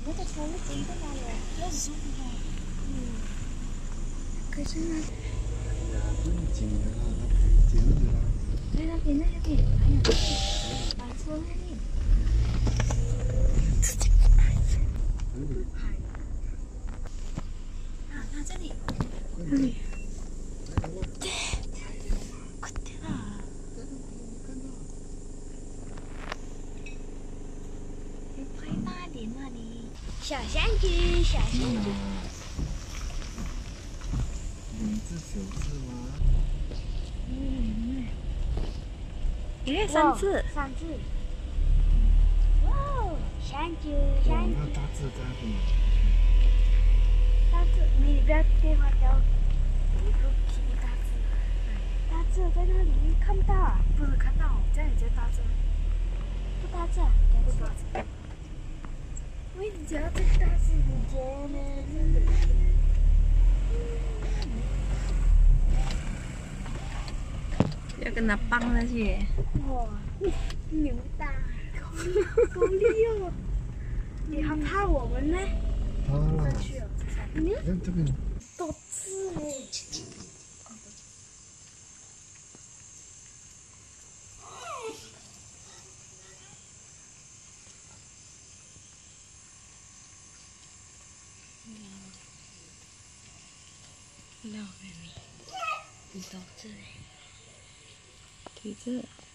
那个车是真的吗？要是送的话，可是呢， 哎呀，不用紧的啦，这样子啦。 在那边，还有白车那里。啊，这里，这里。快点啊！你拍大点啊你！小香鸡，小香鸡。 2只小只吗？ 3次。3次。哇哦，香鸡，香鸡。 那大只在那边。 大只，你不要电话掉。有一个屁股大只。大只在那里看不到啊？不是看到，这样也叫大只。不大只，不大只。喂，你家这大只，你家呢？ 要跟他绑下去。 哇，牛大，好厉害哦！你还怕我们吗？ 好了。 上去哦， 看这边。 多刺嘞！ 老妹妹，你多刺嘞，几只？